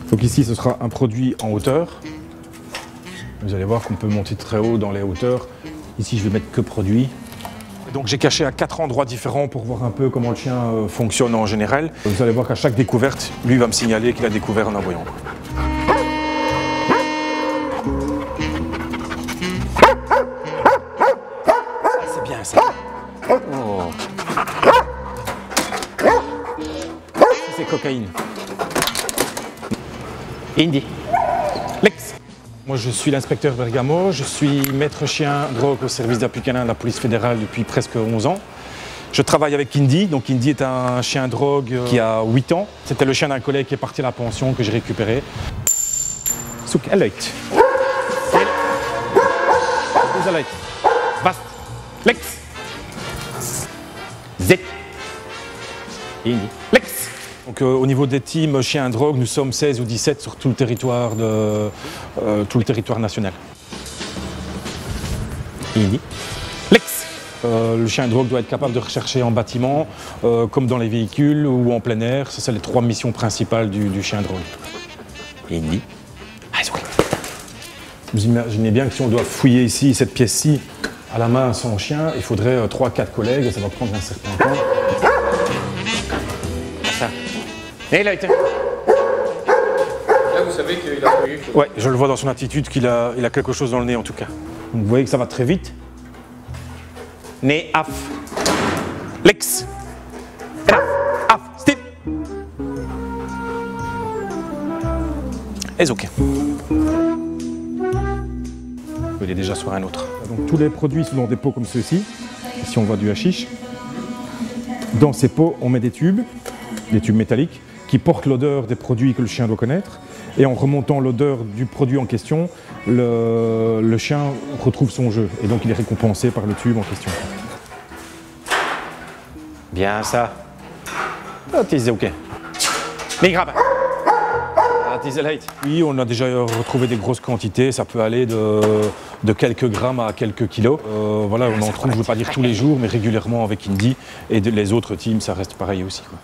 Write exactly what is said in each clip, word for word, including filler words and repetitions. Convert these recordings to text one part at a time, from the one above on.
Donc ici, ce sera un produit en hauteur. Vous allez voir qu'on peut monter très haut dans les hauteurs. Ici, je vais mettre que produit. Et donc j'ai caché à quatre endroits différents pour voir un peu comment le chien euh, fonctionne en général. Vous allez voir qu'à chaque découverte, lui va me signaler qu'il a découvert un aboyant. C'est bien ça. Oh. C'est cocaïne. Indy. Lex. Moi je suis l'inspecteur Bergamo, je suis maître chien drogue au service d'appui canin de la police fédérale depuis presque onze ans. Je travaille avec Indy, donc Indy est un chien drogue qui a huit ans. C'était le chien d'un collègue qui est parti à la pension que j'ai récupéré. Souk, Eleit. Eleit. Bast. Lex. Z. Indy. Lex. Donc, euh, au niveau des teams chiens drogue, nous sommes seize ou dix-sept sur tout le territoire, de, euh, tout le territoire national. Indy. Lex. Euh, le chien drogue doit être capable de rechercher en bâtiment, euh, comme dans les véhicules ou en plein air. Ça, c'est les trois missions principales du, du chien drogue. Indy. Vous imaginez bien que si on doit fouiller ici, cette pièce-ci, à la main sans chien, il faudrait trois quatre collègues et ça va prendre un certain temps. Ça. Et là, là, vous savez qu'il a quelque chose. Ouais, je le vois dans son attitude qu'il a, il a quelque chose dans le nez en tout cas. Donc, vous voyez que ça va très vite. Nez, af. Lex. Af. Af. Stip. Et ok. Il est déjà sur un autre. Donc, tous les produits sont dans des pots comme ceux-ci. Ici, on voit du hashish. Dans ces pots, on met des tubes, des tubes métalliques, qui portent l'odeur des produits que le chien doit connaître. Et en remontant l'odeur du produit en question, le, le chien retrouve son jeu. Et donc il est récompensé par le tube en question. Bien ça. Ah, t'es ok. Mais grave. Ah, t'es light. Oui, on a déjà retrouvé des grosses quantités. Ça peut aller de, de quelques grammes à quelques kilos. Euh, voilà, on en trouve, je ne veux pas dire tous les jours, mais régulièrement avec Indy. Et de, les autres teams, ça reste pareil aussi, quoi.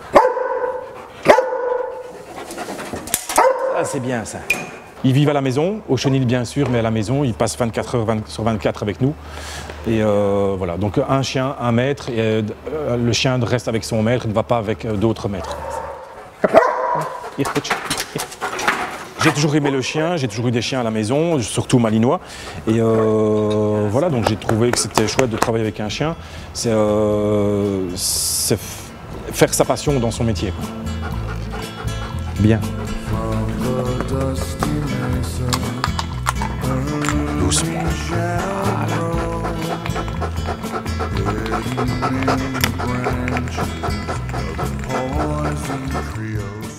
Ah, c'est bien ça. Ils vivent à la maison, au chenil bien sûr, mais à la maison, ils passent vingt-quatre heures sur vingt-quatre avec nous. Et euh, voilà, donc un chien, un maître, et euh, le chien reste avec son maître, il ne va pas avec euh, d'autres maîtres. J'ai toujours aimé le chien, j'ai toujours eu des chiens à la maison, surtout malinois. Et euh, voilà, donc j'ai trouvé que c'était chouette de travailler avec un chien. C'est euh, faire sa passion dans son métier, quoi. Bien. Doucement. Voilà.